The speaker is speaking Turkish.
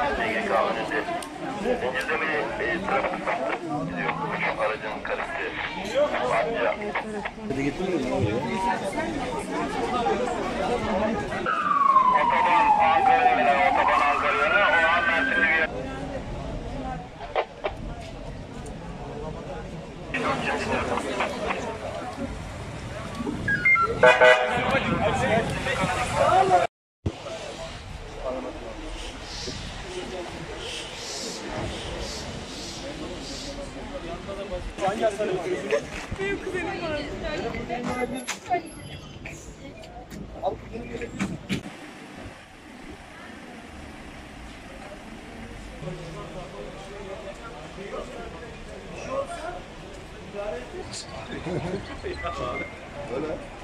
SGK önünde. Zincirleme trafik baktı. Gidiyor. Üç aracın karıştığı. Parça. Hadi getirin abi. Otoban Ankara yönü, otoban Ankara yönü. O an Mersin'de bir yer. Benim kuzenim var. Öyle.